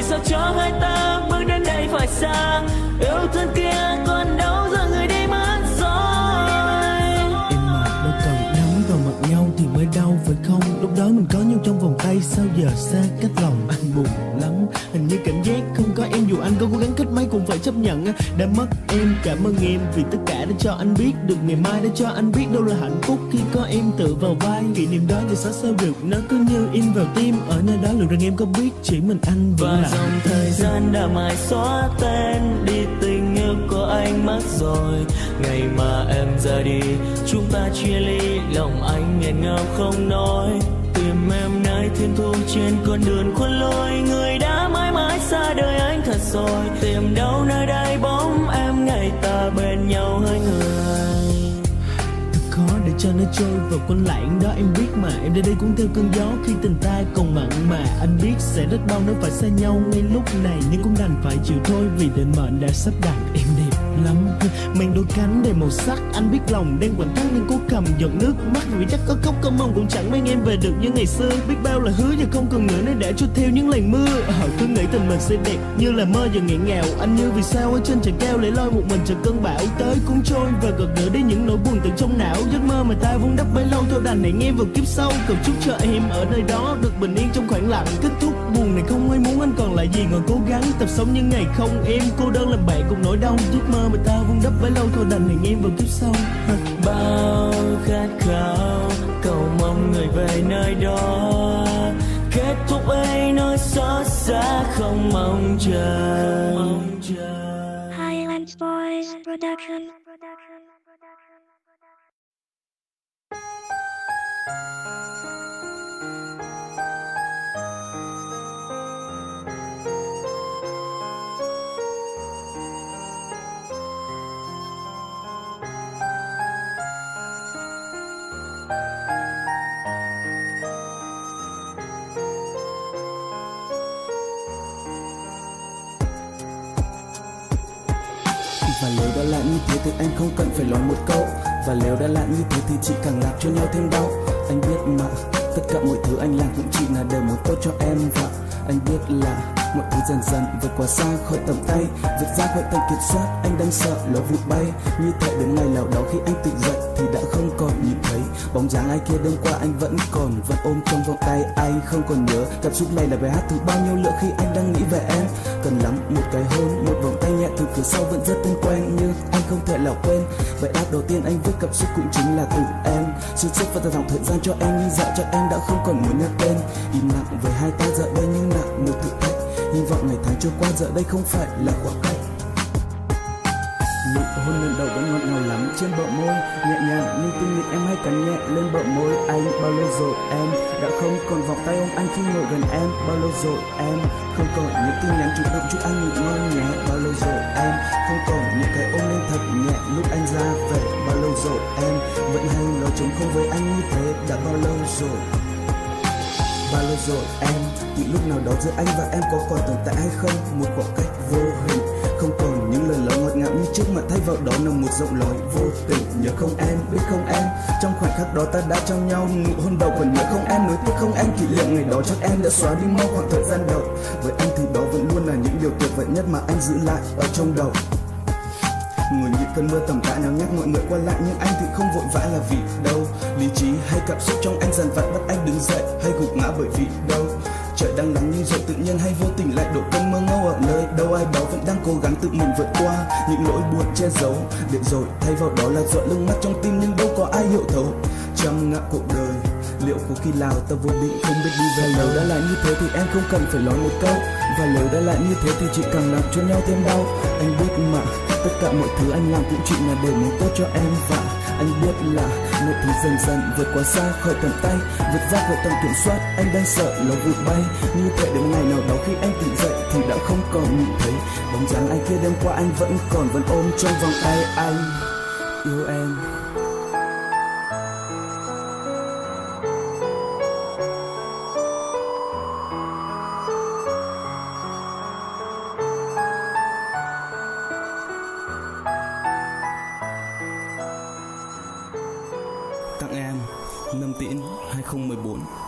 sao cho hai ta bước đến đây phải sang. Yêu thương kia còn đâu giờ người đi mất rồi. Em mà đâu cần nắm vào mặt nhau thì mới đau phải không? Lúc đó mình có nhau trong vòng tay, sao giờ xa cách lòng. Anh buồn lắm, hình như cảm giác không có em, dù anh có cố gắng cách mấy cũng phải chấp nhận. Đã mất em, cảm ơn em vì tất cả đã cho anh biết được ngày mai, đã cho anh biết đâu là hạnh phúc khi có em tựa vào vai. Kỷ niệm đó giờ sao được, nó cứ như in vào tim. Ở nơi đó liệu rằng em có biết chỉ mình anh vẫn và là. dòng thời gian đã mãi xóa tên đi tình yêu của anh mất rồi. Ngày mà em ra đi chúng ta chia ly, lòng anh nghẹn ngào không nói. Tìm em nơi thiên thu trên con đường khuôn lối, người đã mãi mãi xa đời anh thật rồi. Tìm đâu nơi đây bóng em, ngày ta bên nhau hai người. Thật khó để cho nó trôi vào quanh lãng đó, em biết mà. Em đến đây cũng theo cơn gió khi tình ta còn mặn mà. Anh biết sẽ rất đau nếu phải xa nhau ngay lúc này, nhưng cũng đành phải chịu thôi vì định mệnh đã sắp đặt. Em đẹp lắm, mang đôi cánh đầy màu sắc. Anh biết lòng đang quặn thắt nhưng cố cầm giọt nước mắt, vì chắc có khóc có mong cũng chẳng mang em về được như ngày xưa. Biết bao là hứa giờ không còn nữa nên để cho theo những làn mưa. Cứ nghĩ tình mình sẽ đẹp như là mơ giờ nghẹn ngào. Anh như vì sao ở trên trời cao lại loi một mình chờ cơn bão tới cuốn trôi, và gật gỡ đi những nỗi buồn từ trong não. Giấc mơ mà ta vun đắp bấy lâu thôi đành hẹn em vào kiếp sau. Cầu chúc cho em ở nơi đó được bình yên trong khoảng lặng. Kết thúc buồn này không ai muốn, anh còn lại gì ngồi cố gắng tập sống những ngày không em. Cô đơn làm bạn cùng nỗi đau, giấc mơ mà ta vun đắp bấy lâu thôi đành hẹn em vào kiếp sau. Bao khát khao cầu mong người về nơi đó, kết thúc ấy nỗi xót xa không mong chờ. Highlands Boys Production. Và nếu đã là như thế thì anh không cần phải nói một câu. Và nếu đã là như thế thì chỉ càng làm cho nhau thêm đau. Anh biết mà tất cả mọi thứ anh làm cũng chỉ là để muốn tốt cho em. Và anh biết là mọi thứ dần dần vượt quá xa khỏi tầm tay, vượt ra khỏi tầm kiểm soát. Anh đang sợ nó vụt bay như thể đến ngày nào đó khi anh tỉnh dậy thì đã không còn nhìn thấy bóng dáng ai kia đêm qua anh vẫn ôm trong vòng tay. Anh không còn nhớ cảm xúc này là bài hát thứ bao nhiêu lượt khi anh đang nghĩ về em. Cần lắm một cái hôn, một vòng tay nhẹ từ phía sau vẫn rất thân quen, nhưng anh không thể nào quên bài hát đầu tiên anh viết cảm xúc cũng chính là từ em. Xuyên suốt và dòng thời gian cho em như dạo cho em đã không còn muốn nhắc tên. Im lặng với hai ta giờ đây như nặng một thử thách. Hy vọng ngày tháng trôi qua giờ đây không phải là khoảng cách. Nụ hôn lần đầu vẫn ngọt ngào lắm trên bờ môi, nhẹ nhàng nhưng tinh nghịch em hay cắn nhẹ lên bờ môi anh. Bao lâu rồi em đã không còn vòng tay ôm anh khi ngồi gần em. Bao lâu rồi em không còn những tin nhắn chủ động chúc anh ngủ ngon nhé. Bao lâu rồi em không còn những cái ôm lên thật nhẹ lúc anh ra về. Bao lâu rồi em vẫn hay nói trống không với anh như thế. Đã bao lâu rồi? Bao lâu rồi em? Từ lúc nào đó giữa anh và em có còn tồn tại hay không? Một khoảng cách vô hình, không còn những lời nói ngọt ngào như trước mà thay vào đó là một giọng nói vô tình. Nhớ không em, biết không em, trong khoảnh khắc đó ta đã trong nhau nụ hôn đầu. Còn nhớ không em, nuối tiếc không em, kỷ niệm ngày đó chắc em đã xóa đi mau khoảng thời gian đầu. Với anh thứ đó vẫn luôn là những điều tuyệt vời nhất mà anh giữ lại ở trong đầu. Ngồi nhịp cơn mưa tầm tã nào nhắc mọi người qua lại, nhưng anh thì không vội vã là vì đâu. Lý trí hay cảm xúc trong anh dần vặt bắt anh đứng dậy hay gục ngã bởi vì đâu. Trời đang nắng nhưng rồi tự nhiên hay vô tình lại đổ cơn mưa ngâu ở nơi đâu. Ai đó vẫn đang cố gắng tự mình vượt qua những nỗi buồn che giấu, để rồi thay vào đó là giọt nước mắt trong tim nhưng đâu có ai hiểu thấu. Trăm ngã cuộc đời liệu có khi nào ta vô định không biết đi về. Nếu đã là như thế thì em không cần phải nói một câu. Và nếu đã là như thế thì chỉ càng làm cho nhau thêm đau. Anh biết mà tất cả mọi thứ anh làm cũng chỉ là để muốn tốt cho em. Và anh biết là mọi thứ dần dần vượt quá xa khỏi tầm tay, vượt ra khỏi tầm kiểm soát. Anh đang sợ nó vụt bay như thể đến ngày nào đó khi anh tỉnh dậy thì đã không còn nhìn thấy bóng dáng ai kia đêm qua anh vẫn ôm trong vòng tay. Anh yêu em. Tặng em Lâm Tiễn 2014.